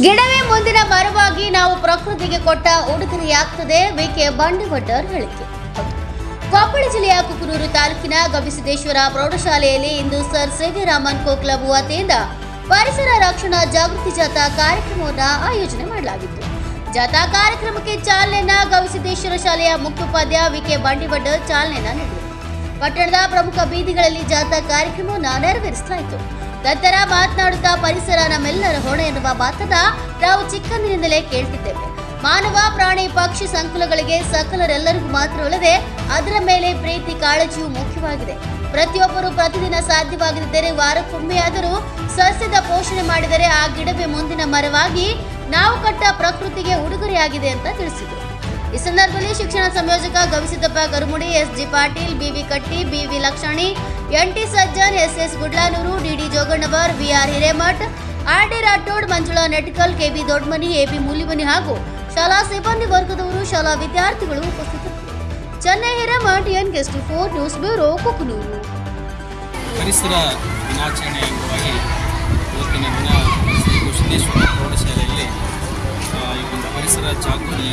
ಗಿಡವೇ ಮುಂದಿನ ಮರವಾಗಿ ನಾವು ಪ್ರಕೃತಿಗೆ ಕೊಟ್ಟ ಉಡುಗೊರೆಯಾಗ್ತದೆ ವಿಕೆ ಬಂಡಿವಡ್ಡರ್ ಹೇಳಿಕೆ. ಕೊಪ್ಪಳ ಜಿಲ್ಲೆಯ ಕುಕನೂರು ತಾಲೂಕಿನ ಗವಿಸಿದ್ದೇಶ್ವರ ಪ್ರೌಢಶಾಲೆಯಲ್ಲಿ ಇಂದು ಸರ್ ಸೇವ್ಯರಾಮನ್ ಕೋ ಕ್ಲಬ್ ವತಿಯಿಂದ ಪರಿಸರ ರಕ್ಷಣಾ ಜಾಗೃತಿ ಜಾಥಾ ಕಾರ್ಯಕ್ರಮವನ್ನು ಆಯೋಜನೆ ಮಾಡಲಾಗಿತ್ತು. ಜಾಥಾ ಕಾರ್ಯಕ್ರಮಕ್ಕೆ ಚಾಲನೆಯನ್ನ ಗವಿಸಿದ್ದೇಶ್ವರ ಶಾಲೆಯ ಮುಖ್ಯೋಪಾಧ್ಯಾಯ ವಿಕೆ ಬಂಡಿವಡ್ಡರ್ ಚಾಲನೆಯನ್ನ ನೀಡಿದರು. ಪಟ್ಟಣದ ಪ್ರಮುಖ ಬೀದಿಗಳಲ್ಲಿ ಜಾಥಾ ಕಾರ್ಯಕ್ರಮವನ್ನು ನೆರವೇರಿಸಲಾಯಿತು. ನಂತರ ಮಾತನಾಡುತ್ತಾ ಪರಿಸರ ನಮ್ಮೆಲ್ಲರ ಹೊಣೆ ಎನ್ನುವ ಮಾತನ್ನ ನಾವು ಚಿಕ್ಕಂದಿನಿಂದಲೇ ಕೇಳ್ತಿದ್ದೇವೆ. ಮಾನವ ಪ್ರಾಣಿ ಪಕ್ಷಿ ಸಂಕುಲಗಳಿಗೆ ಸಕಲರೆಲ್ಲರಿಗೂ ಮಾತ್ರವಲ್ಲದೆ ಅದರ ಮೇಲೆ ಪ್ರೀತಿ ಕಾಳಜಿಯು ಮುಖ್ಯವಾಗಿದೆ. ಪ್ರತಿಯೊಬ್ಬರು ಪ್ರತಿದಿನ ಸಾಧ್ಯವಾಗಿದ್ದರೆ ವಾರಕ್ಕೊಮ್ಮೆಯಾದರೂ ಸಸ್ಯದ ಪೋಷಣೆ ಮಾಡಿದರೆ ಆ ಗಿಡವೇ ಮುಂದಿನ ಮರವಾಗಿ ನಾವು ಕಟ್ಟ ಪ್ರಕೃತಿಗೆ ಉಡುಗೊರೆಯಾಗಿದೆ ಅಂತ ತಿಳಿಸಿದರು. ಈ ಸಂದರ್ಭದಲ್ಲಿ ಶಿಕ್ಷಣ ಸಂಯೋಜಕ Gavisiddappa Garumudi, S G Patil, B V Katti, B V Lakshani, N T Sajjan, S S Gudlanur, D D Joganavar, V R Hiremath, R D Rathod, Manjula Netkal, K B Doddamani, A B Mulimani ಹಾಗೂ ಶಾಲಾ ಸಿಬ್ಬಂದಿ ವರ್ಗದವರು, ಶಾಲಾ ವಿದ್ಯಾರ್ಥಿಗಳು ಉಪಸ್ಥಿತರಿದ್ದರು. Chennai Hiremath, NK4 news bureau, Kukanur. ಪರಿಸರ ದಿನಾಚರಣೆ ಅಂಗವಾಗಿ ಇವತ್ತಿನ ದಿನ ಶ್ರೀ ಗವಿಸಿದ್ದೇಶ್ವರ ಪ್ರೌಢಶಾಲೆಯಲ್ಲಿ ಈ ಒಂದು ಪರಿಸರ ಜಾಗೃತಿ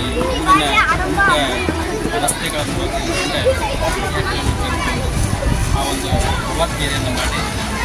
ರಸ್ತೆಗಳನ್ನು ಆ ಒಂದು ಪ್ರವರ್ತನೆಯನ್ನು ಮಾಡಿ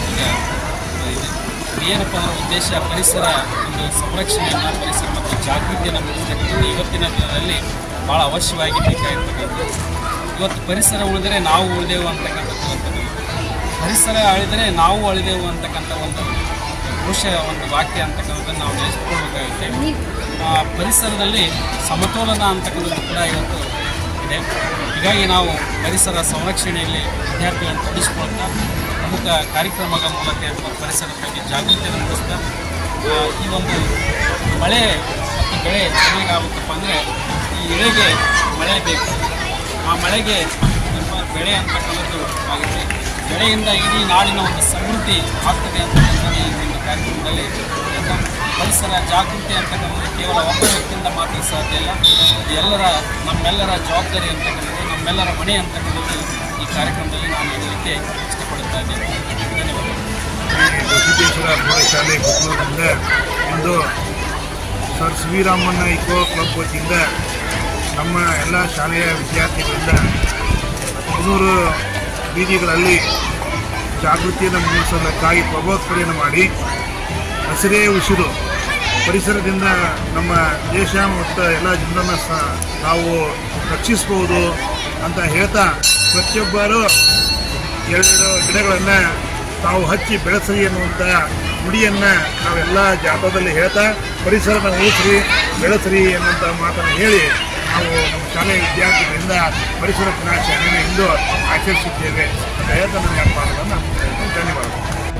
ಈಗ ಏನಪ್ಪ ಅದರ ಉದ್ದೇಶ ಪರಿಸರ ಒಂದು ಸಂರಕ್ಷಣೆಯನ್ನು ಪರಿಸರ ಮತ್ತು ಜಾಗೃತಿಯನ್ನು ಮೂಡಿಸತಕ್ಕಂಥದ್ದು ಇವತ್ತಿನ ದಿನದಲ್ಲಿ ಭಾಳ ಅವಶ್ಯವಾಗಿ ಬೇಕಾಗಿರ್ತಕ್ಕಂಥದ್ದು. ಇವತ್ತು ಪರಿಸರ ಉಳಿದರೆ ನಾವು ಉಳಿದೆವು ಅಂತಕ್ಕಂಥದ್ದು, ಪರಿಸರ ಅಳಿದರೆ ನಾವು ಅಳಿದೆವು ಅಂತಕ್ಕಂಥ ಒಂದು ಒಂದು ವಾಕ್ಯ ಅಂತಕ್ಕಂಥದ್ದನ್ನು ನಾವು ನೆನೆಸ್ಕೊಳ್ಬೇಕಾಗುತ್ತೆ. ಪರಿಸರದಲ್ಲಿ ಸಮತೋಲನ ಅಂತಕ್ಕಂಥದ್ದು ಕೂಡ ಇವತ್ತು ಇದೆ. ಹೀಗಾಗಿ ನಾವು ಪರಿಸರ ಸಂರಕ್ಷಣೆಯಲ್ಲಿ ವಿದ್ಯಾರ್ಥಿಗಳನ್ನು ತೊಡಗಿಸಿಕೊಳ್ತಾ ಪ್ರಮುಖ ಕಾರ್ಯಕ್ರಮಗಳ ಮೂಲಕ ಪರಿಸರದ ಬಗ್ಗೆ ಜಾಗೃತಿಯನ್ನು ಮೂಡಿಸ್ತಾ ಈ ಒಂದು ಮಳೆ ಮತ್ತು ಬೆಳೆ ಚೆನ್ನಾಗಾಗುತ್ತಪ್ಪ ಅಂದರೆ ಈ ಎಳೆಗೆ ಮಳೆ ಬೇಕು, ಆ ಮಳೆಗೆ ನಮ್ಮ ಬೆಳೆ ಅಂತಕ್ಕಂಥದ್ದು ಆಗುತ್ತೆ. ಬೆಳೆಯಿಂದ ಇಡೀ ನಾಡಿನ ಒಂದು ಸಮೃದ್ಧಿ ಆಗ್ತದೆ ಅಂತಕ್ಕಂಥದ್ದು ಈ ಒಂದು ಕಾರ್ಯಕ್ರಮದಲ್ಲಿ ಪರಿಸರ ಜಾಗೃತಿ ಅಂತಕ್ಕಂಥದ್ದು ಕೇವಲ ಒಬ್ಬ ವ್ಯಕ್ತಿಯಿಂದ ಮಾತ್ರ ಸಾಧ್ಯ ಇಲ್ಲ. ನಮ್ಮೆಲ್ಲರ ಜವಾಬ್ದಾರಿ ಅಂತಕ್ಕಂಥದ್ದು, ನಮ್ಮೆಲ್ಲರ ಹೊಣೆ ಅಂತಕ್ಕಂಥದ್ದು ಈ ಕಾರ್ಯಕ್ರಮದಲ್ಲಿ ನಾನು ಹೇಳಲಿಕ್ಕೆ ಇಷ್ಟಪಡುತ್ತಾ ಇದ್ದೇನೆ. ಧನ್ಯವಾದಗಳು. ಗವಿಸಿದ್ದೇಶ್ವರ ಪ್ರೌಢಶಾಲೆ ಕುಕನೂರಿನಿಂದ ಇಂದು ಸರ್ ಶ್ರೀರಾಮಣ್ಣ ಇಕೋ ಕ್ಲಬ್ ವತಿಯಿಂದ ನಮ್ಮ ಎಲ್ಲ ಶಾಲೆಯ ವಿದ್ಯಾರ್ಥಿಗಳಿಂದ ಕುಕನೂರು ಬೀದಿಗಳಲ್ಲಿ ಜಾಗೃತಿಯನ್ನು ಮೂಡಿಸೋದಕ್ಕಾಗಿ ಪ್ರಬೋಧನೆಯನ್ನು ಮಾಡಿ ಹಸಿರೇ ಉಸಿರು, ಪರಿಸರದಿಂದ ನಮ್ಮ ದೇಶ ಮತ್ತು ಎಲ್ಲ ಜನರನ್ನು ನಾವು ರಕ್ಷಿಸ್ಬೋದು ಅಂತ ಹೇಳ್ತಾ ಪ್ರತಿಯೊಬ್ಬರು 2 ಗಿಡಗಳನ್ನು ತಾವು ಹಚ್ಚಿ ಬೆಳೆಸ್ರಿ ಎನ್ನುವಂಥ ನುಡಿಯನ್ನು ನಾವೆಲ್ಲ ಜಾಥಾದಲ್ಲಿ ಹೇಳ್ತಾ ಪರಿಸರನ ಉಳಿಸ್ರಿ ಬೆಳೆಸ್ರಿ ಎನ್ನುವಂಥ ಮಾತನ್ನು ಹೇಳಿ ನಾವು ನಮ್ಮ ಶಾಲೆಯ ವಿದ್ಯಾರ್ಥಿಗಳಿಂದ ಪರಿಸರ ದಿನಾಚರಣೆಯನ್ನು ಇಂದು ಆಚರಿಸಿದ್ದೇವೆ ಅಂತ ಹೇಳ್ತಾ ನನ್ನ ವ್ಯಾಪಾರವನ್ನು ಧನ್ಯವಾದಗಳು.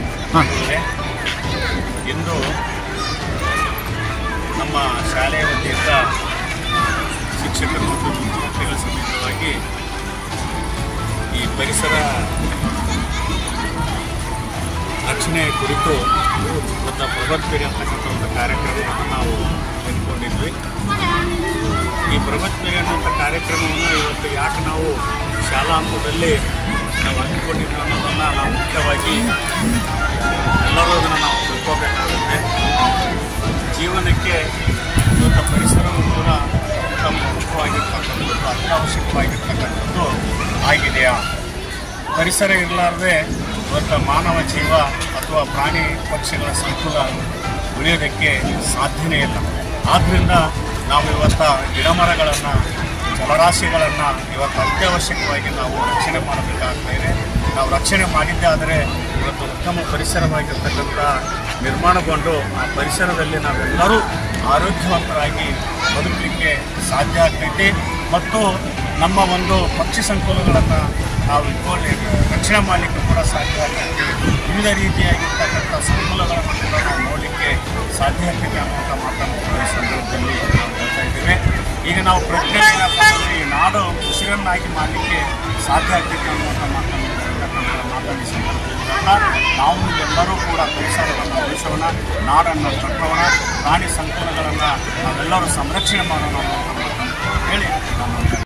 ಇಂದು ನಮ್ಮ ಶಾಲೆಯ ವತಿಯಿಂದ ಶಿಕ್ಷಕರು ಮತ್ತು ವಿದ್ಯಾರ್ಥಿಗಳ ಸಮೇತವಾಗಿ ಈ ಪರಿಸರ ರಕ್ಷಣೆ ಕುರಿತು ಒಂದು ಪ್ರವರ್ತನೆ ಅಂತಕ್ಕಂಥ ಒಂದು ಕಾರ್ಯಕ್ರಮವನ್ನು ನಾವು ತೆಗೆದುಕೊಂಡಿದ್ವಿ. ಈ ಪ್ರವರ್ತನೆ ಅನ್ನೋಂಥ ಕಾರ್ಯಕ್ರಮವನ್ನು ಇವತ್ತು ಯಾಕೆ ನಾವು ಶಾಲಾ ಹಂತದಲ್ಲಿ ನಾವು ಹಂಚಿಕೊಂಡಿದ್ವಿ ಅನ್ನೋದನ್ನು ನಾವು ಮುಖ್ಯವಾಗಿ ಎಲ್ಲರೂ ಅದನ್ನು ನಾವು ತಿಳ್ಕೋಬೇಕಾಗುತ್ತೆ. ಜೀವನಕ್ಕೆ ಇವತ್ತು ಪರಿಸರವು ಕೂಡ ಉತ್ತಮ ಮುಖ್ಯವಾಗಿರ್ತಕ್ಕಂಥದ್ದು, ಅತ್ಯವಶ್ಯಕವಾಗಿರ್ತಕ್ಕಂಥದ್ದು ಆಗಿದೆಯಾ? ಪರಿಸರ ಇರಲಾರ್ದೆ ಇವತ್ತು ಮಾನವ ಜೀವ ಅಥವಾ ಪ್ರಾಣಿ ಪಕ್ಷಿಗಳ ಸಂಕುಲ ಉಳಿಯೋದಕ್ಕೆ ಸಾಧ್ಯನೇ ಇಲ್ಲ. ಆದ್ದರಿಂದ ನಾವು ಇವತ್ತು ಗಿಡಮರಗಳನ್ನು, ಜಲರಾಶಿಗಳನ್ನು ಇವತ್ತು ಅತ್ಯವಶ್ಯಕವಾಗಿ ನಾವು ರಕ್ಷಣೆ ಮಾಡಬೇಕಾಗ್ತಾಯಿದೆ. ನಾವು ರಕ್ಷಣೆ ಮಾಡಿದ್ದೇ ಆದರೆ ಇವತ್ತು ಉತ್ತಮ ಪರಿಸರವಾಗಿರ್ತಕ್ಕಂಥ ನಿರ್ಮಾಣಗೊಂಡು ಆ ಪರಿಸರದಲ್ಲಿ ನಾವೆಲ್ಲರೂ ಆರೋಗ್ಯವಂತರಾಗಿ ಬದುಕಲಿಕ್ಕೆ ಸಾಧ್ಯ ಆಗ್ತೈತಿ. ಮತ್ತು ನಮ್ಮ ಒಂದು ಪಕ್ಷಿ ಸಂಕುಲಗಳನ್ನು ನಾವು ರಕ್ಷಣೆ ಮಾಡಲಿಕ್ಕೆ ಕೂಡ ಸಾಧ್ಯ ಆಗ್ತೈತಿ. ವಿವಿಧ ರೀತಿಯಾಗಿರ್ತಕ್ಕಂಥ ಸಂಕುಲಗಳನ್ನು ಕೂಡ ನಾವು ನೋಡಲಿಕ್ಕೆ ಸಾಧ್ಯ ಆಗ್ತೈತಿ ಅನ್ನುವಂಥ ಮಾತನ್ನು ಈ ಸಂದರ್ಭದಲ್ಲಿ ನಾವು ಹೇಳ್ತಾ ಇದ್ದೇವೆ. ಈಗ ನಾವು ಪ್ರತಿಯೊಂದು ಈ ನಾಡು ಉಸಿರನ್ನಾಗಿ ಮಾಡಲಿಕ್ಕೆ ಸಾಧ್ಯ ಆಗ್ತೈತಿ ಅನ್ನುವಂಥ ಮಾತನ್ನು ಮಾತಾಡಿ ಸಂದರ್ಭದಲ್ಲಿ ನಾವು ಎಲ್ಲರೂ ಕೂಡ ಪರಿಸರವನ್ನು ಉಳಿಸೋಣ, ನಾಡನ್ನು ಕಟ್ಟೋಣ, ಪ್ರಾಣಿ ಸಂಕುಲಗಳನ್ನು ನಾವೆಲ್ಲರೂ ಸಂರಕ್ಷಣೆ ಮಾಡೋಣ ಅನ್ನುವಂಥ ಮಾತನ್ನು ಹೇಳಿ